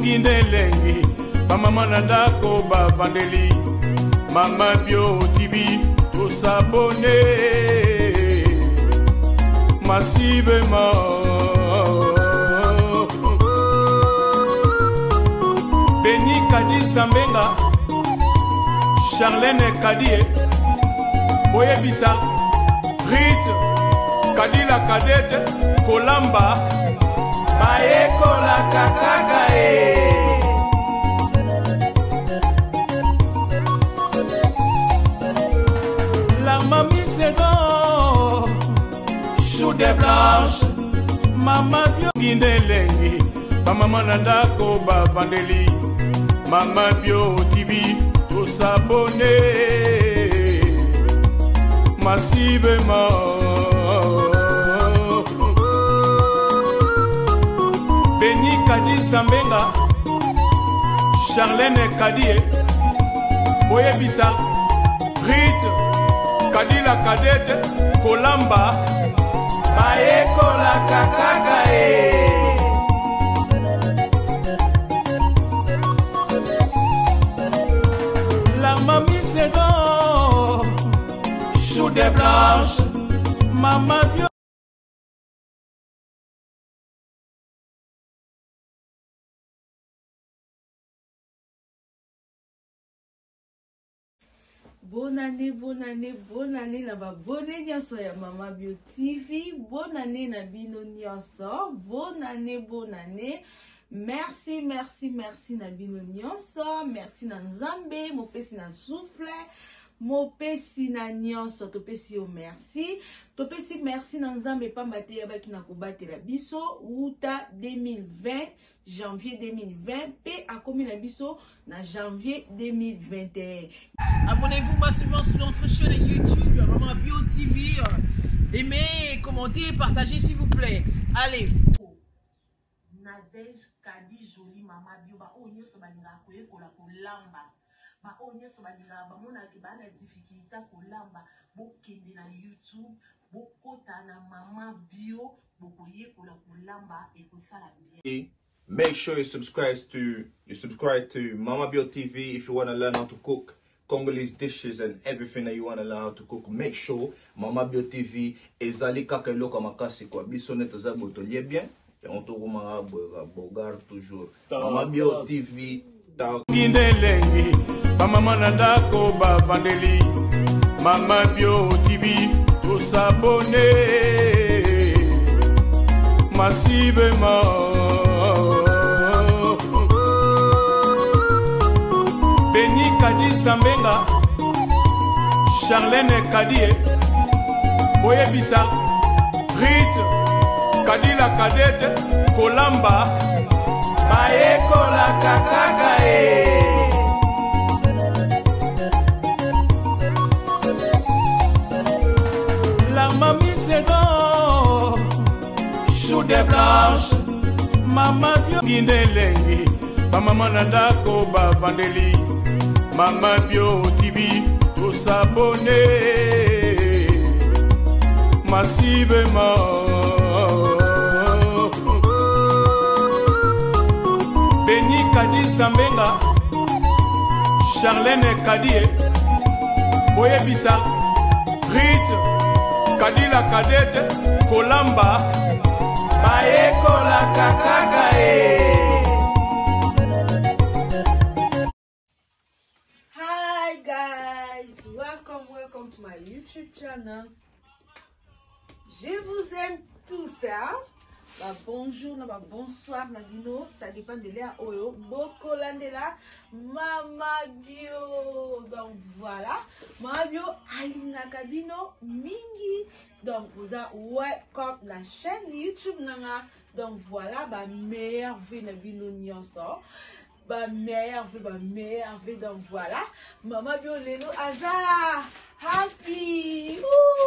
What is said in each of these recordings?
Gindelengi, Mama Nandako Bavandeli, Mama Bio TV, pour s'abonner massivement. Béni Kadi Sambenga, Charlène Kadie, Boye Bisa, Rite, Kadi la Kadete, Kolamba, Maeko la Kakakae. La mamie Tego, Chou de Blanche, Mama Bio Gindelengi, Mama Nandako Bavandeli, Mama Bio TV, pour s'abonner massivement. Béni Kadi Sambenga, Charlène Kadie, Boye Bisa, Rite, Kadi la Kadete, Kolamba, Maeko la Kakakae. La mamie Tego, Chou de Blanche, Mama Bio. Bonne année, bonne année, bonne année, na ba bonne nyonso ya Mama Bio TV, bonne année na bino nyonso, bonne année, bonne année. Merci, merci, merci na bino nyonso, merci na Nzambe, mopesi na souffle, mopesi na nyonso, topesi yo merci. Topesi merci na Nzambe pamba te yabaki na kobatela biso uta 2020, janvier 2020, pe akomi na biso na janvier 2021. Abonnez-vous massivement sur notre chaîne YouTube, Mama Bio TV. Aimez, commentez, partagez s'il vous plaît. Allez. Nadège Kadi Jolie Mama Bio ba onyo so balinga koye kola kolamba ba onyo so balinga ba mona ke ba na difficulté kolamba bo kende na YouTube bo kota na Mama Bio bo koye kola kolamba e ko sala bien. Make sure you subscribe to Mama Bio TV if you want to learn how to cook Congolese dishes and everything that you want to learn how to cook. Make sure Mama Bio TV ezali kaka eloko makasi kwa biso neto za botolier bien. Et on te regarde toujours. Mama Bio TV. Gindelengi, Mama Nandako Bavandeli, Mama Bio TV, pour s'abonner massivement. Béni Kadi Sambenga, Charlène Kadie, Boye Bisa, Rite, Kadi la Kadete, Kolamba, Maeko la Kakakae. La mamie Tego, Chou de Blanche, Mama Bio Gindelengi, Mama Nandako Bavandeli, Mama Bio TV, pour s'abonner massivement. Béni Kadi Sambenga, Charlène Kadie, Boye Bisa, Rite, Kadi la Kadete, Kolamba, Maeko la Kakakae. Hi guys, welcome to my YouTube channel. Je vous aime tous, hein? Bah, bonjour, bah, bonsoir, Nabino, ça dépend de l'air. Oyo, Boko Landela, Mama Bio. Donc voilà, Mama Bio, Alina Kabino, Mingi. Donc vous avez welcome la chaîne YouTube Nanga. Donc voilà, bah, meilleure vie Nabino Nyonso. Bah, meilleure vie. Donc voilà, Mama Bio, Lelo, Aza, happy.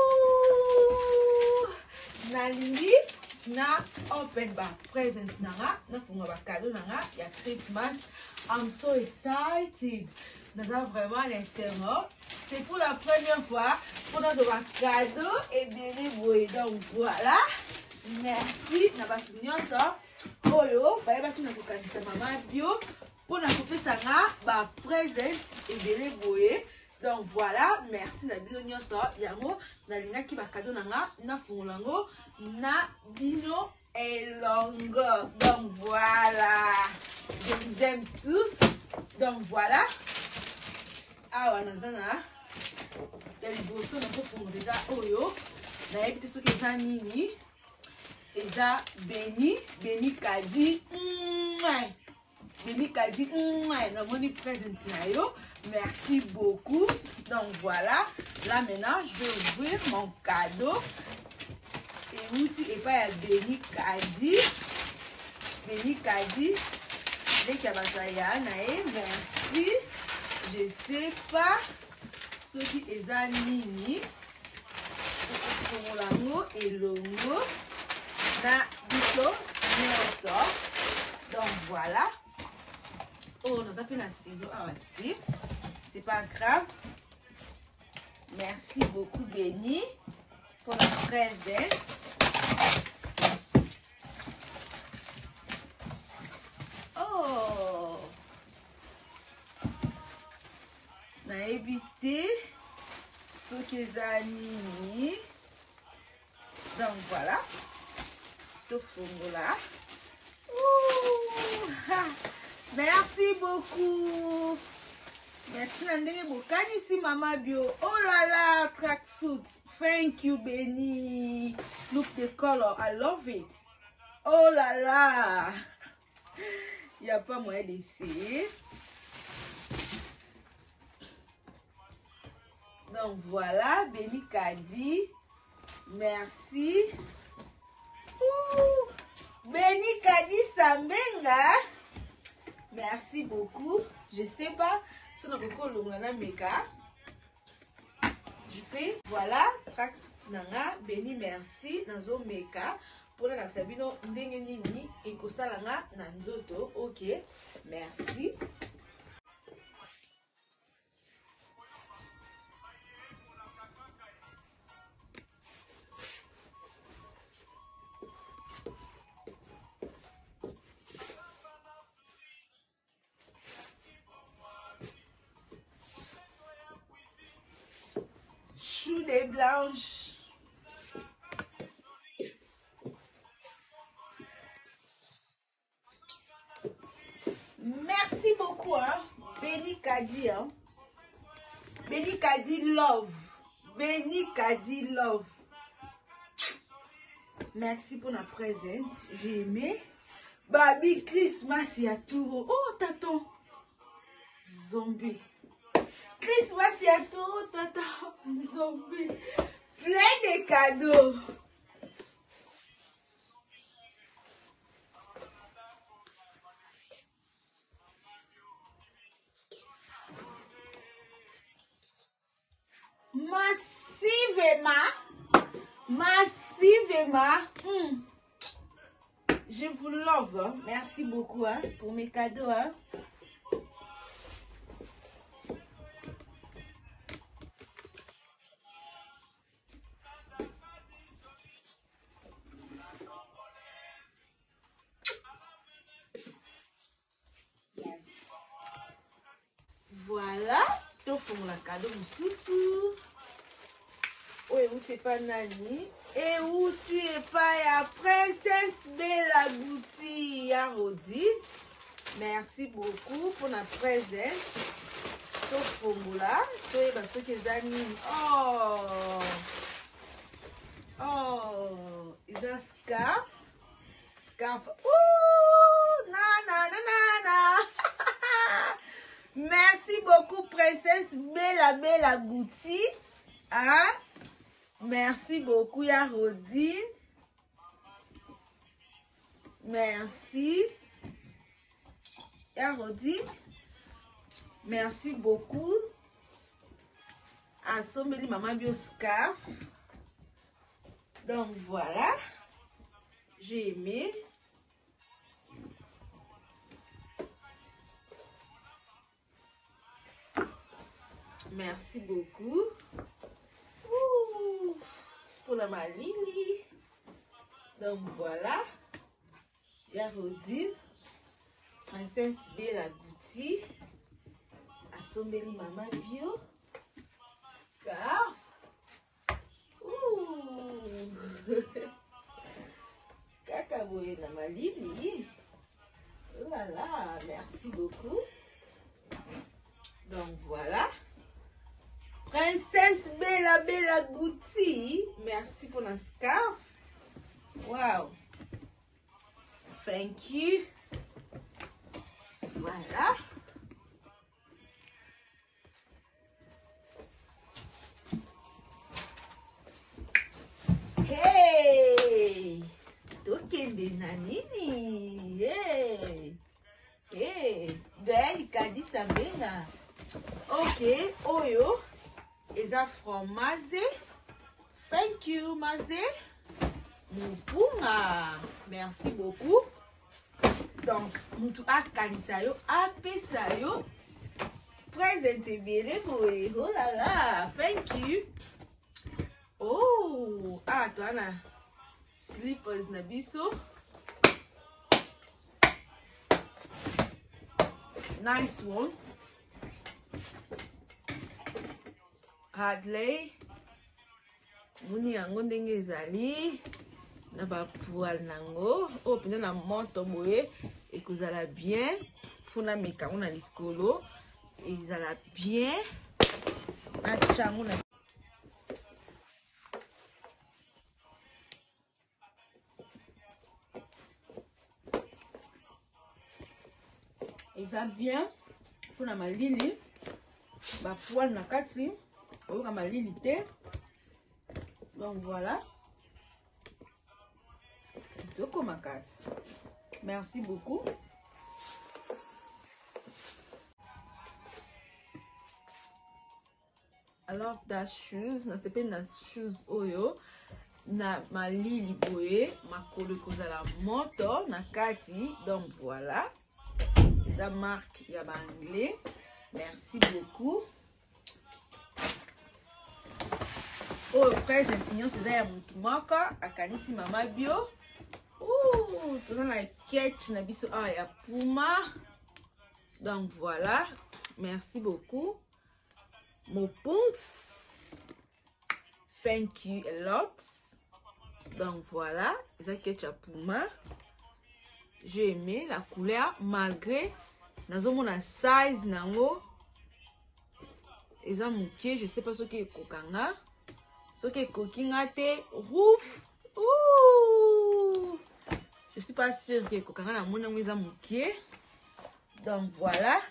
Ouh, Nalingi. Na open ba presents nanga na funga ba cadeau nanga ya Christmas. I'm so excited. Naza vraiment sincèrement, c'est pour la première fois pour notre cadeau et bien donc voilà. Merci na ba nyonso oyo bayebaki na kokanisa mama bio mpona kopesa nga bapresent ebele boye. Donc voilà, merci na bino nyonso yango nalingaki bakado na nga nafungola yango na bino elongo. Donc voilà, je vous aime tous. Donc voilà, awa naza na ya liboso nakofungola eza oyo nayebi te soki eza nini, eza Beni Kadi namoni present na yo. Merci beaucoup. Donc voilà, là maintenant je vais ouvrir mon cadeau. Et outil et pas Beni Kadi dès qu'il y a merci. Je sais pas ce qui est à nini pour l'amour et l'homo na biso nyonso. Donc voilà. Oh, nous avons un ciseau à actif. C'est pas grave. Merci beaucoup, Beni, pour la présence. Oh, on a évité ce qu'ils ont mis. Donc voilà. Tout là. Merci beaucoup. Merci Nandenge Bokani si Mama Bio. Oh là là, tracksuit. Thank you, Beni. Look the color. I love it. Oh là là. Il n'y a pas moyen d'essayer. Donc voilà, Beni Kadi. Merci. Ouh. Beni Kadi Sambenga. Merci beaucoup. Je sais pas si on a beaucoup de meka. Je peux. Voilà. Beni merci. Nazo meka. Pour la sabino ndenge nini ekosalanga na nzoto. Ok. Merci. Chou des blanches. Merci beaucoup, hein. Beni Kadi, hein. Beni Kadi love. Beni Kadi love. Merci pour la présence. J'ai aimé. Baby Christmas y a tout. Oh, tonton. Zombie. Christmas y a tout, tonton. Zombie. Plein de cadeaux. Massivement. Je vous love. Hein. Merci beaucoup hein, pour mes cadeaux. Hein. Voilà. Tout pour la cadeau, soussou. Oui, où c'est pas Nani. Et où c'est pas la princesse Bella Gouti Yarodi. Merci beaucoup pour la présence. Tout pour là. Tout parce que Dani. Oh. Oh. Is a scarf. Scarf. Ouh. Na. Merci beaucoup, princesse Bella Gouti. Hein? Merci beaucoup, Yarodine. Merci. Yarodine. Merci beaucoup. Assommeli Maman Bio Scarf. Donc voilà. J'ai aimé. Merci beaucoup. Ouh, pour la Malini. Donc voilà. ya Rodine, Princesse Bella Gouti, asombeli Mama Bio, Scarf. Kaka boye na malili. Oh là là, merci beaucoup. Donc voilà. Princesse Bella Gouti, merci pour la scarf. Wow. Thank you. Voilà. Hey! Tokende na nini? Hey! Hey! Gaël Kadisa Benga. Ok, oyo. Eza from Maze. Thank you, Maze. Mupunga. Merci beaucoup. Donc, mutu akanisa yo, apesa yo. Presente bele boy. Oh là là. Thank you. Oh, toi na slippers na biso. Nice one. Hadley. Muni yango ndenge ezali na ba poil nango. Oh, pena na moto boye ekozala bien. Funa mekango na likolo. Ezala bien. Achango na eza bien mpona malili bapoile na kati oyoka malili te. Donc voilà, kitoko makasi. Merci beaucoup. Alors da shoes na sepe na shoes oyo na malili boye makolo ekozala moto na kati. Donc voilà, la marque ya anglais. Merci beaucoup. Oh, present signon c'est ya mutu moko akanisi Mama Bio. Ouh, tout ça na ketch na biso ya Puma. Donc voilà, merci beaucoup. Mopunks, thank you a lot. Donc voilà, ça ketch à Puma. J'ai aimé la couleur malgré nazomona size nango eza mukie. Je sais pas ce qui est kokanga, ce qui est kokinga te ouf. Ouh, je suis pas sûre que kokanga na mona eza mukie. Donc voilà,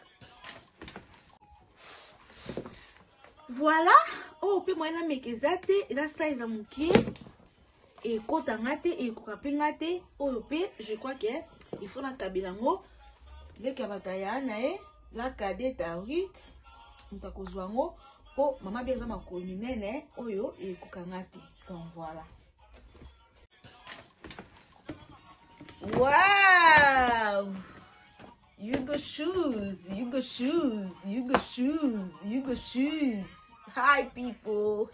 voilà. Oh, pe moyena mekezate eza size mukie et kotanga te et kokapinga te. Oh, pe je crois que il faut na kabilango le kabataya nae la cadette à 8 mutakozwango po Mama Bio za makolo minene oyo e kokangati. Donc voilà. Wow! You go shoes, you go shoes, you go shoes, you go shoes. Hi people.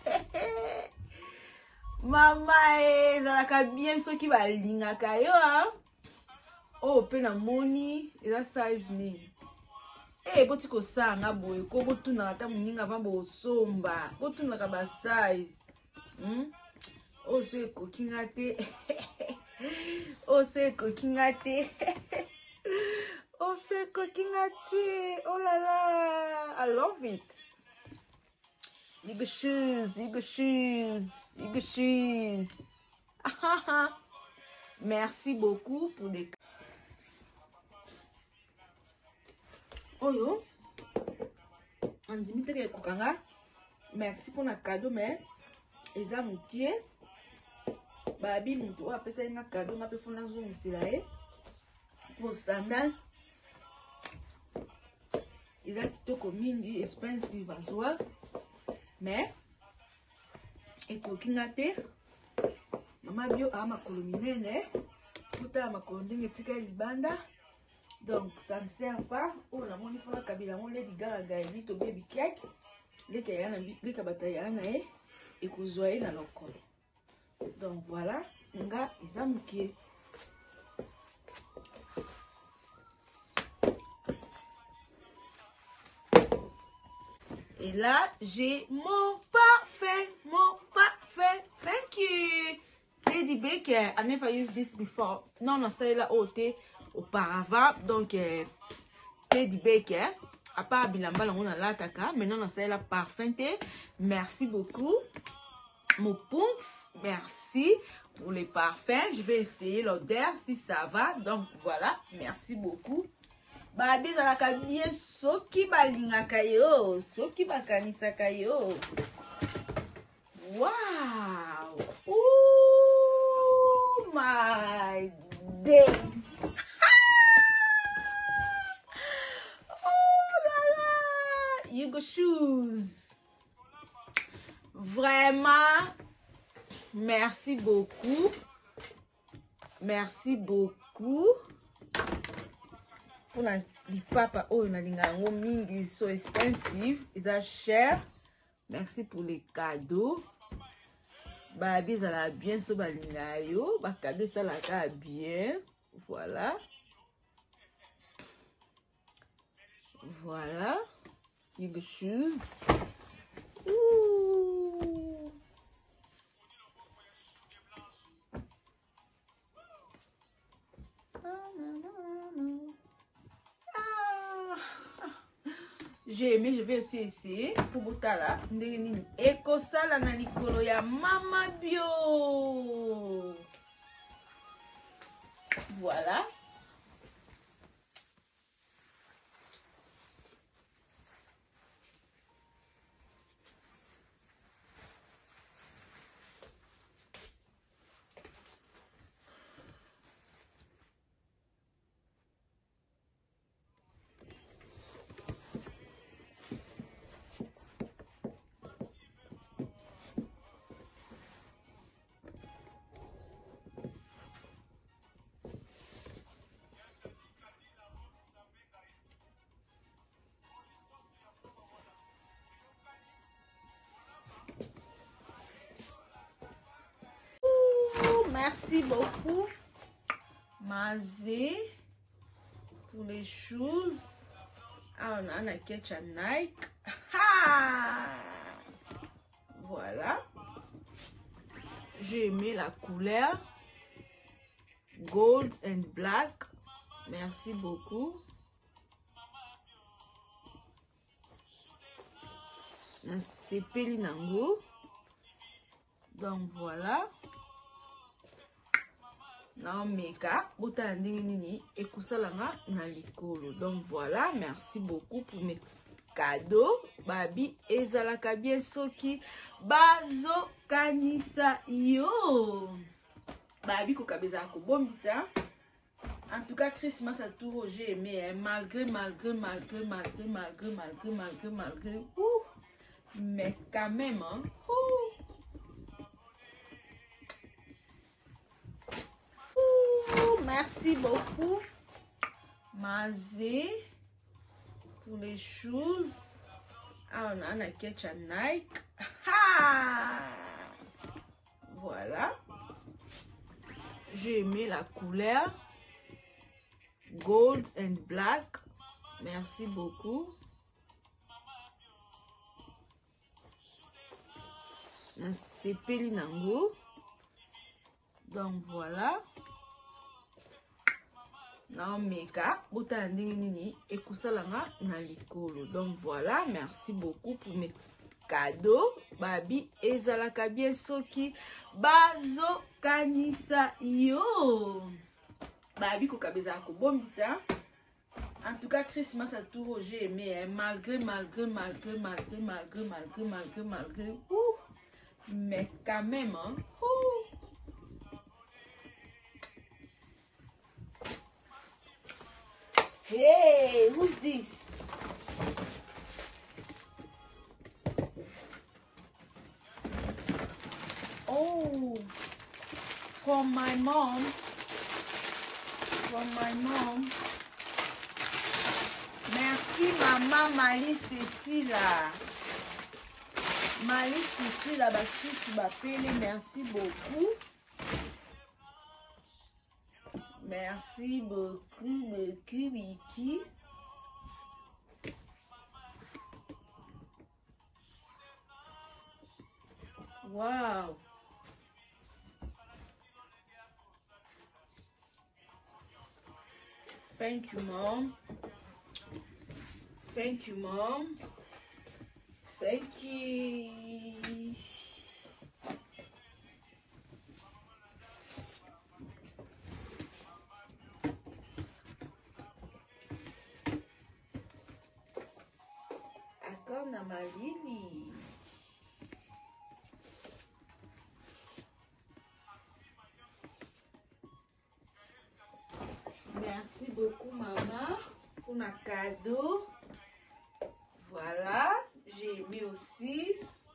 Mama ezalaka bien soki balingaka yo hein. Oh, pe na moni eza size nini? Boti ko sanga boye ko botuna ata muninga vambo somba. Botuna ka ba size. Oh, so kokinga te. Oh, so kokinga te. Oh, so kokinga te. Oh là là, I love it. You go shoes, you go shoes, you go shoes. Merci beaucoup pour les oyo andimite kokanga. Merci pour na cadeau mais eza mukie babi mutu apesa nga cadeau ngape funa zo misila pour sandal eza kitoko mingi, expensive as well mais ekokinga te. Mama Bio ama makolo minene kuta makolo ndenge tika libanda. Donc ça ne sert pas. Oh la moni fona kabila mon Lady Gaga eli to baby cake le kayana le kabataya na e kozwaye na lokolo. Donc voilà, nga izamukie. Et là, j'ai mon parfait. Thank you. Teddy Baker. I never used this before. Non, c'est là auparavant. Donc, Teddy Baker. À part Bilamba, on a l'ataka. Maintenant, c'est là parfum. Merci beaucoup. Mon punks, merci pour les parfums. Je vais essayer l'odeur si ça va. Donc, voilà. Merci beaucoup. Babi zalaka bien soki balingaka yo, soki bakanisaka yo. Wow! Oh my days! Oh là là! Hugo Shoes. Vraiment, merci beaucoup. Merci beaucoup. Pour la papa, oh, na lingango mingi, so expensive, ils are cher. Merci pour les cadeaux. Babi, ça l'a bien, so balingayo. Ba cadeau, ça l'a bien. Voilà. Voilà. Hugo Shoes. Ouh. J'ai aimé, je vais aussi essayer pour Botala. Eko sala na likolo ya Mama Bio. Voilà. Merci beaucoup, Mazé, pour les choses. Ah, on a un catch à Nike. Ah! Voilà. J'ai aimé la couleur. Gold and black. Merci beaucoup. C'est Pelinango. Donc voilà. Non, meka, bota nini et kusalanga na likolo. Donc voilà, merci beaucoup pour mes cadeaux. Babi ezalaka bien soki bazo kanisa yo. Babi kokabeza ko bombisa. En tout cas, Christmas à tout j'ai aimé, hein. Malgré. Mais quand même, hein. Merci beaucoup, Mazé, pour les choses. Ah, on a un catch à Nike. Ah! Voilà. J'ai aimé la couleur. Gold and black. Merci beaucoup. C'est Pelinango. Donc voilà. Non, meka, bota nini et kusalanga na likolo. Donc voilà, merci beaucoup pour mes cadeaux. Babi ezalaka bien soki bazo kanisa yo. Babi kokabeza ko bombisa. En tout cas, Christmas à tout j'ai aimé, hein. Malgré. Mais quand même, hein. Hey, who's this? Oh, from my mom. Merci maman Marie Cécile. Marie Cécile, parce que tu m'appelles. Merci beaucoup. Merci beaucoup, Vicky. Wow. Thank you, Mom. Thank you, Mom. Thank you. Encore na malili. Merci beaucoup, maman, pour un cadeau. Voilà, j'ai aimé aussi.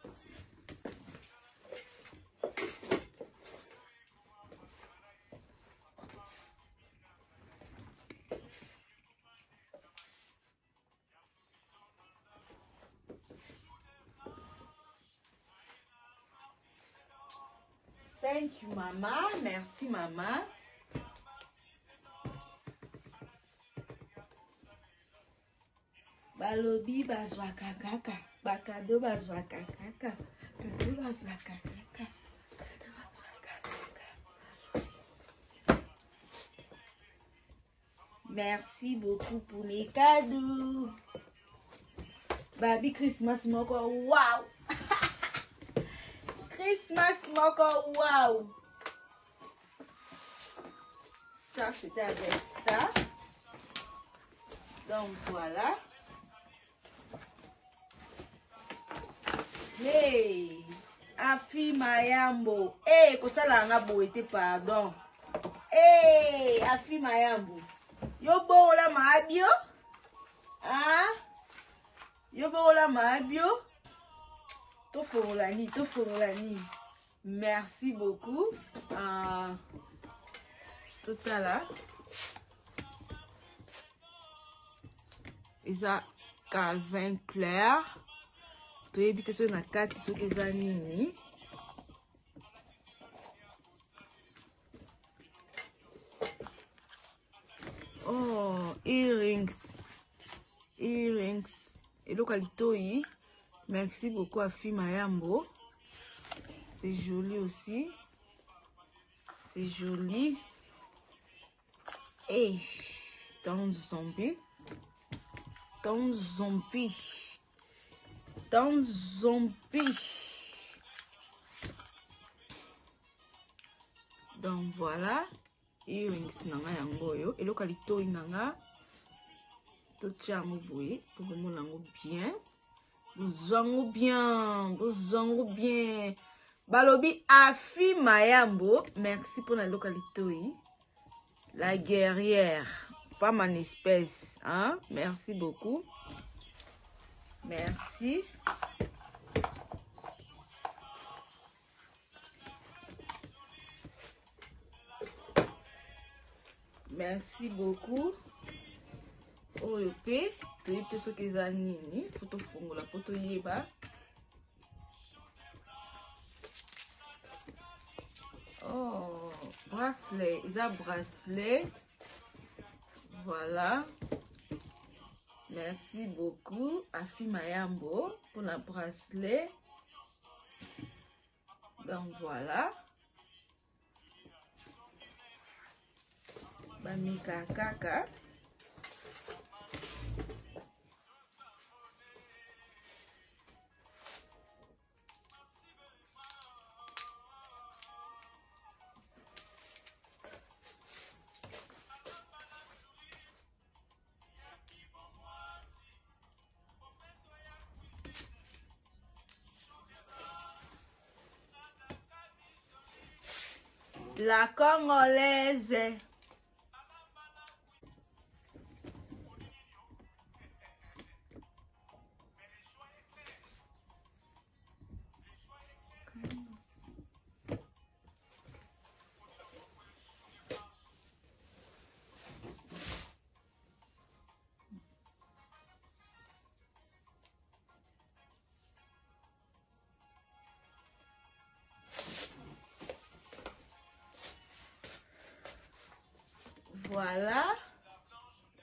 Thank you, maman. Merci, maman. Balobi bazwa kakaka, bakado bazwa kakaka, kado bazwa kakaka, kado bazwa kakaka. Merci beaucoup pour les cadeaux. Baby Christmas moko, wow. Christmas moko, wow. Ça c'était avec ça. Donc voilà. Hey, Afi Mayambo. Hey, kosala nga boete pardon. Hey, Afi Mayambo. Yo bola maabio? Ah? Yo bola maabio? Toforolani. Merci beaucoup. Total là. Isa Calvin Claire. Tu éviter ce na kati ce que ça nini. Oh, earrings. Et le qualitoi. Merci beaucoup à Fi Mayambo. C'est joli aussi. C'est joli. Et dans zombie. Donc voilà, earrings nanga yango yo, et le kalito nanga to chamu boye pour que mon lango bien. Vous bien. Balobi Afi Mayambo, merci pour la localité. La guerrière, femme en espèce, hein? Merci beaucoup. Merci. Merci beaucoup. OEP, tu es ce que ça nini, photo fongo la photo yeba. Oh, bracelet, ils ont bracelet. Voilà. Merci beaucoup à Afi Mayambo pour la bracelet. Donc voilà. Bamika kaka. La Congolaise. Voilà,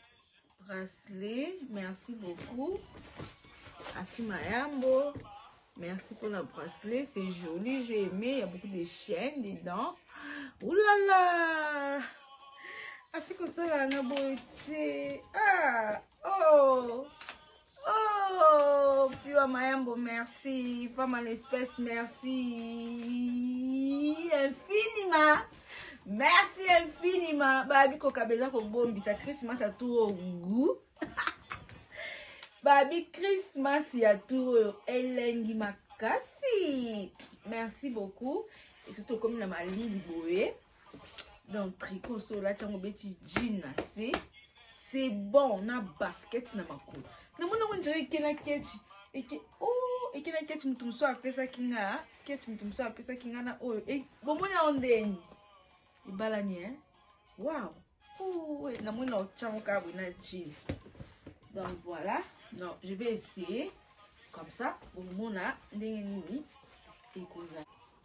bracelet, merci beaucoup. Afi Mayambo, Merci pour le bracelet, c'est joli, j'ai aimé. Il y a beaucoup de chaînes dedans. Ouh là là! Afrique au sol, la beauté. Ah! Oh! Oh! Fiwa Mayambo, merci. Femme à l'espèce, merci. Infiniment. Merci infiniment. Babi kokabeza ko bombi sa Christmas à tout au goût. Babi Christmas ya tout elengi makasi. Merci beaucoup. Et surtout comme la mali liboé. Donc tricot sur la tiango beti jean c'est bon. On a basket na makulu. Na mona on dirait qu'il y a ketchi. Et que oh et qu'il y a ketchi mutumso a fait ça kinga. Ketchi mutumso a fait ça kinga na oh. Et bon mona on deni. Ibalani hein. Wow. Oh na mona o tiango ka na jean. Donc voilà. Non, je vais essayer comme ça pour mon ndengeni et koza.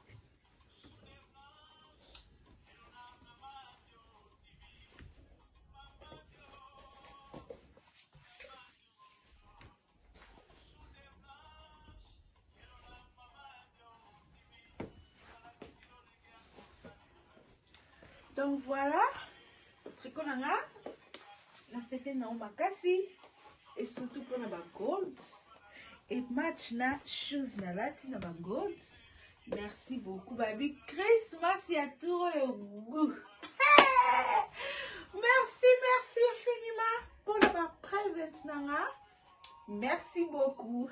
Donc voilà, tricot nanga, la c'était na makasi. Et surtout pour la gold. Et match na shoes na lati na gold. Merci beaucoup, baby. Christmas y a tout au goût. Merci, merci infiniment pour la présente nanga. Merci beaucoup.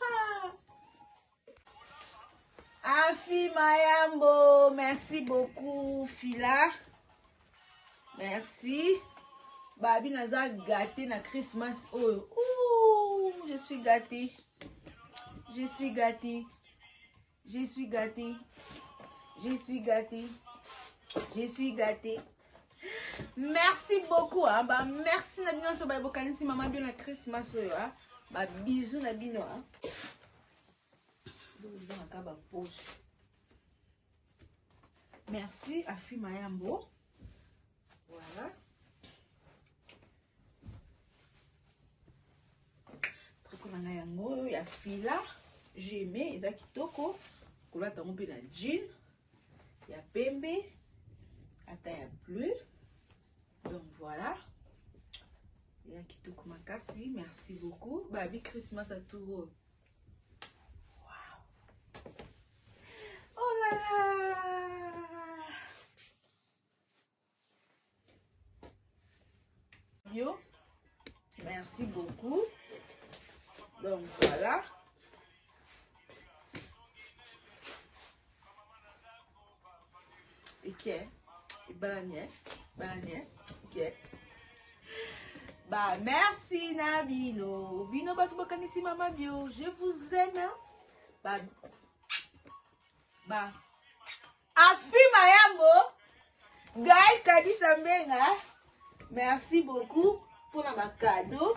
Afi Mayambo, merci beaucoup, Fila. Merci. Babi naza gâté na Christmas. Oh, ouh, je suis gâtée. Je suis gâtée. Je suis gâtée. Je suis gâtée. Je suis gâtée. Merci beaucoup. Hein? Bah, merci na bino so ba bokanisi maman bien na Christmas oyo. Hein? Bah, bisous na bino. Hein? Merci Afi Mayambo. Voilà. Il y a fila, j'ai aimé, il y a kitoko, il y a jean, il y a pembe, il y a bleu. Donc voilà, il y a kitoko makasi, merci beaucoup. Baby Christmas à tout. Wow. Oh là là. Yo, merci beaucoup. Donc voilà. Ok. Balanier. Ok. Bah merci Nabino. Bino Batubakanisi Mama Bio. Je vous aime. Bah. Afi Mayambo. Gaël Kadisa Mbenga. Merci beaucoup pour ma cadeau.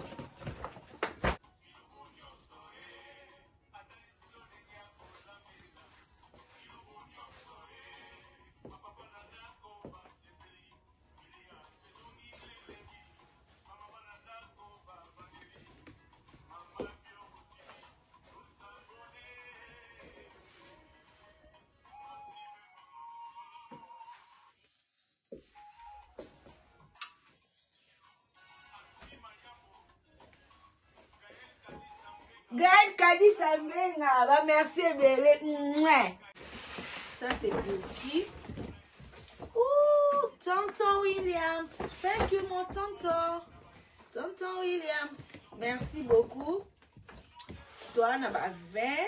Gaël Kadisa Mbenga, bah merci Bélé. Ça c'est pour qui? Ouh, Tonton Williams. Thank you mon tonton. Tonton Williams. Merci beaucoup. Toi, on a 20.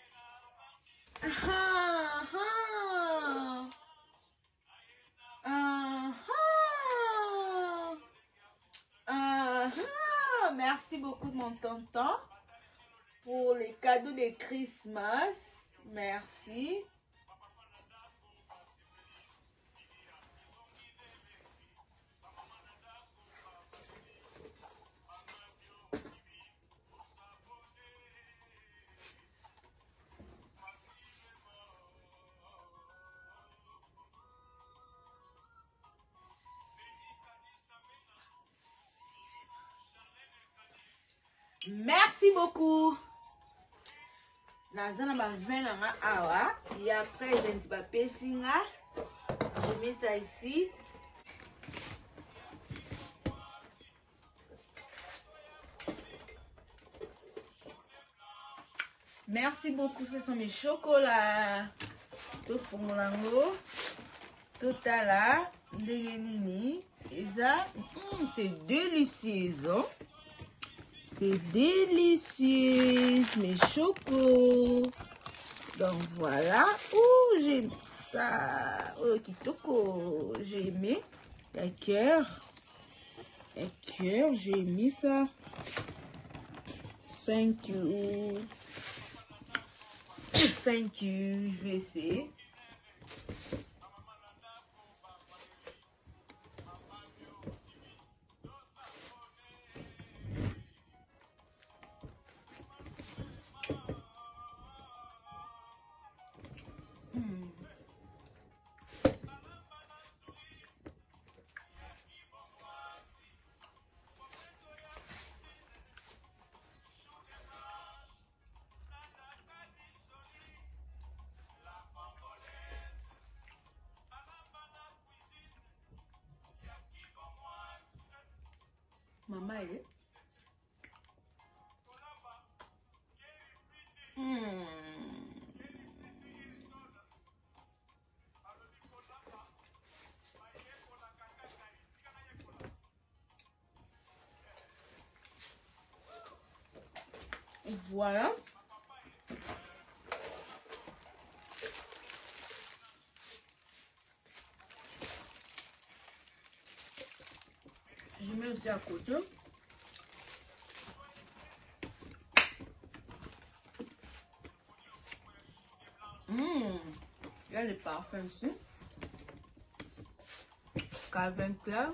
Merci beaucoup mon tonton. Pour les cadeaux de Christmas. Merci. Merci beaucoup. Nazana ba vin nga awa. Et après, je vais pesinga. Je mets ça ici. Merci beaucoup, ce sont mes chocolats. Tout fongolango. Totala. Ndengenini. Et ça, c'est délicieux. Hein? C'est délicieux, mes chocos. Donc voilà. Oh, j'aime ça. Oh, kitoko. J'ai aimé. Un cœur. Un cœur, j'ai aimé ça. Thank you. Thank you. Je vais essayer. Maman est. Voilà. Je mets aussi à côté. Il y a les parfums ici. Calvin Klein.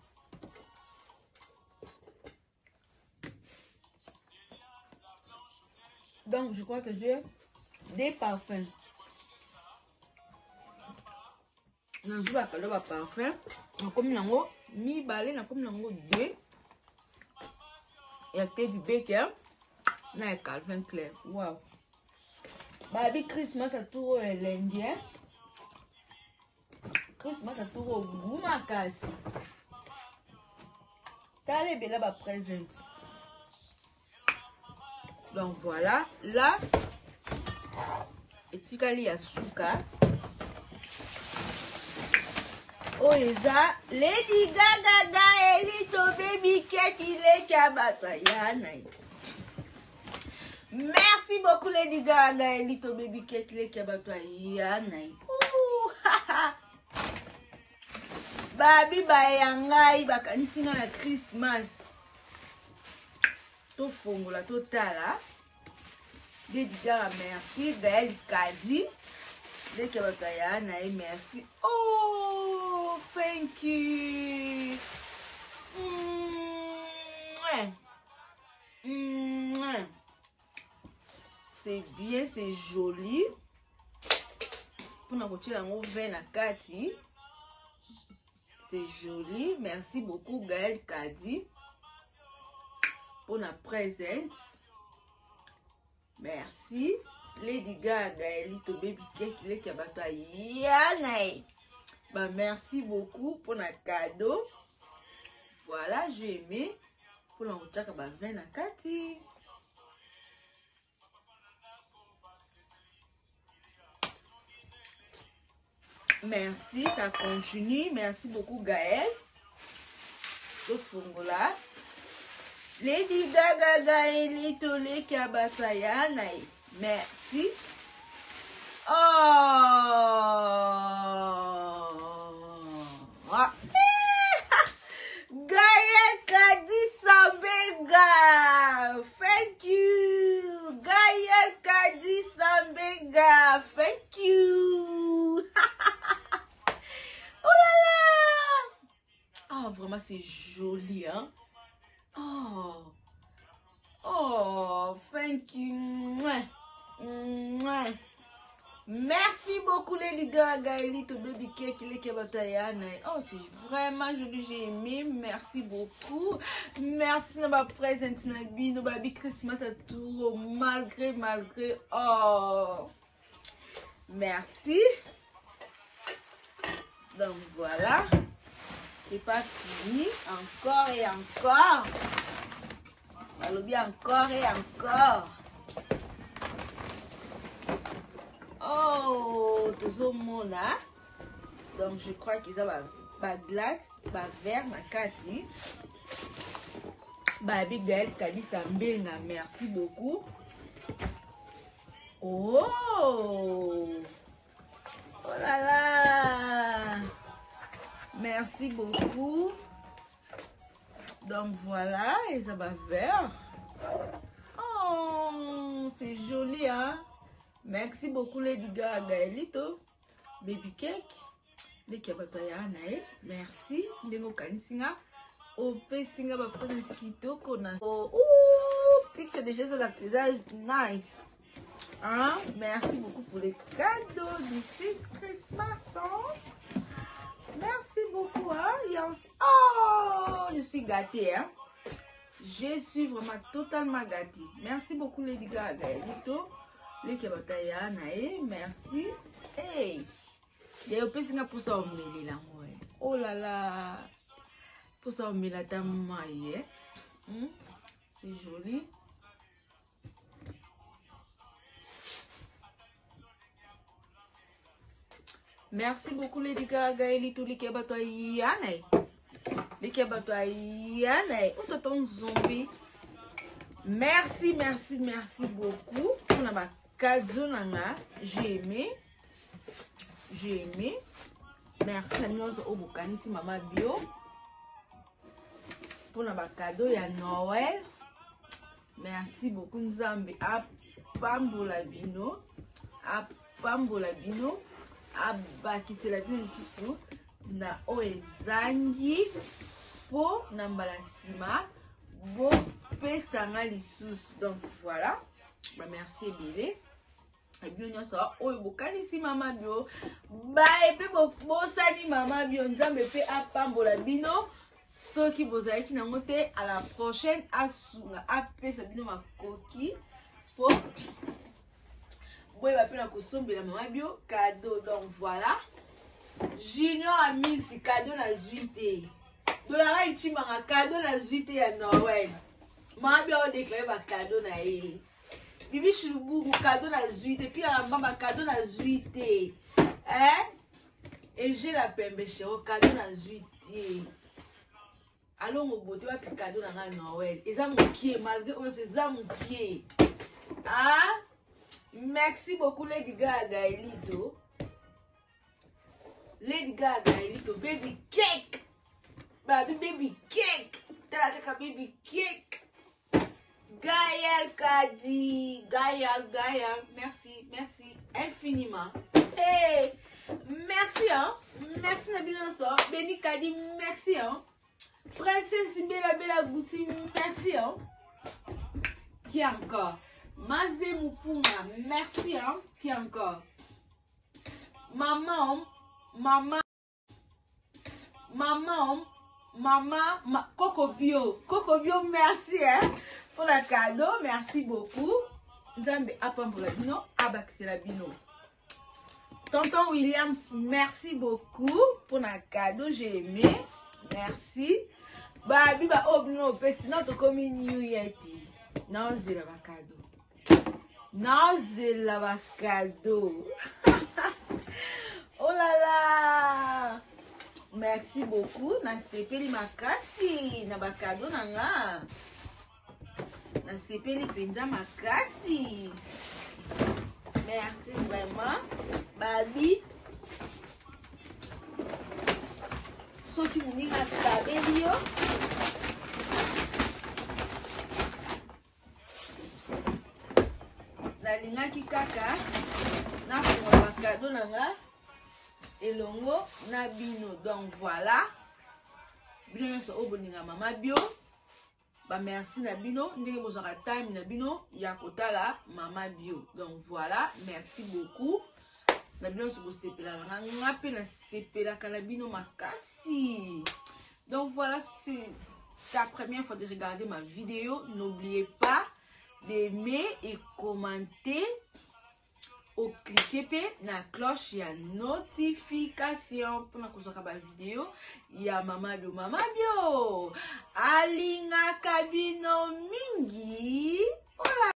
Donc, je crois que j'ai des parfums. Je vais pas le parfum. Comme nango mi balé na comme nango deux. Il y a du Baker. Na Calvin Klein. Wow. Baby Christmas à tout l'Indien. Christmas à tout au goût ma casse. T'as les belles ba présente. Donc voilà, là, et tikali yasuka. Oh eza Lady Gaga Elito baby keki le kabatayana. Merci beaucoup Lady Gaga Elito baby keki le kabatayana. Babi bayangai bakanisina na Christmas. Fongola totala. Lady Gaga merci. Gaël Kadi. Les kabatayana merci. Oh, thank you. C'est bien, c'est joli. Pour nous retirer un ouvert na kati. C'est joli. Merci beaucoup Gaël Kadi. Pour la présente. Merci. Lady Gaga Elito baby cake le kabatayana. Bah merci beaucoup pour le cadeau. Voilà, j'ai aimé. Pour la routaka ba vena kati. Merci, ça continue. Merci beaucoup Gaël. Tout fongola. Lady Gaga Gaelito le kabatayana. Merci. Oh. Gaël Kadi Sambega. Thank you. Gaël Kadi Sambega. Thank you. Oh là là. Oh, vraiment, c'est joli, hein. Oh. Oh, thank you. Merci beaucoup Lady Gaga, Elito Baby Cake, les Kebatayana. Oh, c'est vraiment joli, j'ai aimé. Merci beaucoup. Merci de ma présence, Nabi, nos baby Christmas à tout, malgré. Oh, merci. Donc voilà, c'est pas fini. Encore et encore. Alors bien encore et encore. Oh, tout ce monde là. Donc je crois qu'ils ont ma glace, ma verre, ma carte. Baby Gaël Kalisa Mbenga, merci beaucoup. Oh, oh là là. Merci beaucoup. Donc voilà, et ça va verre. Oh, c'est joli, hein? Merci beaucoup, Lady Gaga, Elito, Baby Cake, les Kabatayana, merci. Ndengo Kanisinga, Ope Singa, va présenter Kitoko. Oh, picture de Jésus l'artisan, nice. Hein? Merci beaucoup pour les cadeaux du Fit Christmas. Hein? Merci beaucoup. Hein? Il y a aussi... Oh, je suis gâtée. Hein? Je suis vraiment totalement gâtée. Merci beaucoup, Lady Gaga, Elito. Les Kabatayana, merci. Hey, il y a aussi un peu ça au milieu là, oh là là, pour ça au milieu là, ta maille, c'est joli. Merci beaucoup les Gaga et tous les Kabatayana, les Kabatayana, oh t'entends zombie. Merci beaucoup pour la cadeau nanga, j'ai aimé. Merci à nous au Bokanisi Mama Bio pour la cadeau ya Noël. Merci beaucoup Nzambe a pambola bino, abakisi la bino lisusu na oezangi po na mbalasima bo pesanga lisusu. Donc voilà. Bah, merci Ebele. Et bien on sort oh bokanisi Mama Bio. Ba epe bosani Mama Bio nzambe pe apambola bino. Soki bozali na ngote à la prochaine asunga apesa bino makoki po boye ba pe na kosombela Mama Bio cadeau. Donc voilà. Junior a mis ce cadeau na zuité. Dolara ichimanga cadeau na zuité ya Noël. Mama Bio a déclaré ba cadeau na e. Bibi Chulubu, cadeau na zuité. Puis à la maman, cadeau na zuité. Hein? Et j'ai la pembe chéro, cadeau na zuité. Allons au beauté, puis cadeau na Noël. Et ça mon pied, malgré que c'est ça mon pied. Hein? Merci beaucoup, Lady Gaga Elito. Lady Gaga Elito, baby cake. Baby cake. T'as la caca baby cake. Gaël Kadi, Gaël, merci infiniment. Hey, merci hein, merci Nabila Sor, Béni Kadi, merci hein. Princesse Bella Bouti, merci hein. Qui encore? Mazé Moupouma, merci hein. Qui encore? Maman, Coco Bio, merci hein. Pour la cadeau, merci beaucoup. Nzambe apambola bino, abakisela bino. Tonton Williams, merci beaucoup pour la cadeau, j'ai aimé. Merci. Babi ba obno pesi notre commune New Yeti. Non, c'est la cadeau. Oh là là. Merci beaucoup. Na sepeli makasi na ba cadeau nanga. Na sepeli penza makasi. Merci vraiment. Babi. Soki muninga tabeli yo. Nalingaki kaka na funga cadeau nanga elongo na bino. Donc voilà. Bien so oboninga Mama Bio. Ba merci na bino ndenge bozaka time na bino ya kotala Mama Bio. Donc voilà, merci beaucoup. na bino so sepela nga pe na sepela kanabino makasi. Donc voilà, c'est ta première fois de regarder ma vidéo. N'oubliez pas d'aimer et commenter ou cliquer na cloche ya notification pour na kozaka ba vidéo ya Mama Bio alinga kabino mingi. Hola.